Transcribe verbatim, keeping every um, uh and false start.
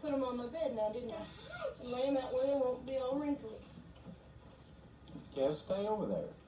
put them on my bed now, didn't I? And lay them out where they won't be all wrinkly. Just stay over there.